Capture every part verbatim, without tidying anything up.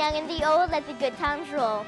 young and the old, let the good times roll.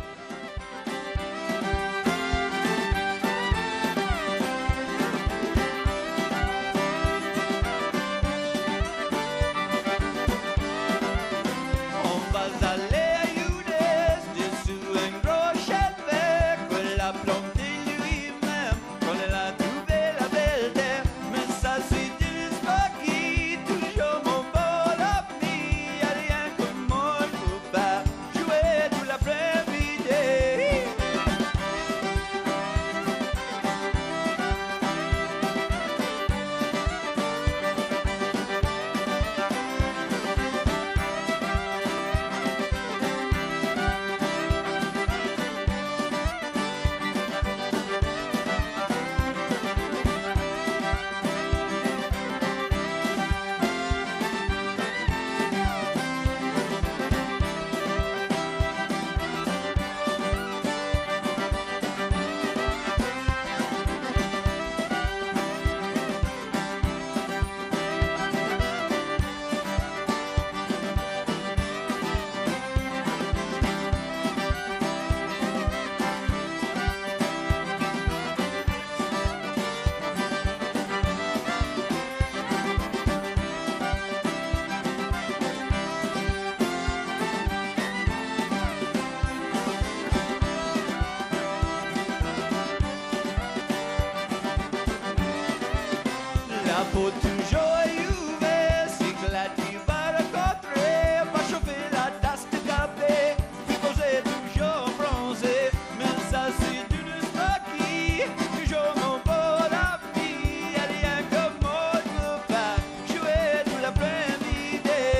La peau toujours ouverte, c'est que la tu vas rencontrer. Va chauffer la tasse de café, puis poser toujours bronzé. Mais ça c'est d'une histoire qui, toujours mon beau la vie. Rien que moi je veux pas jouer tout l'après-midi.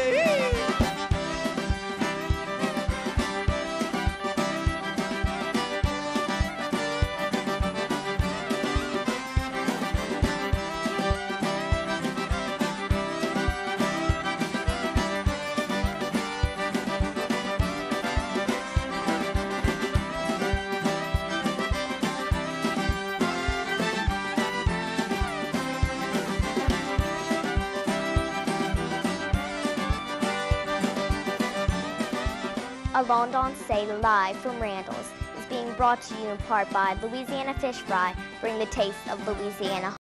Allons Danser live from Randols is being brought to you in part by Louisiana Fish Fry. Bring the taste of Louisiana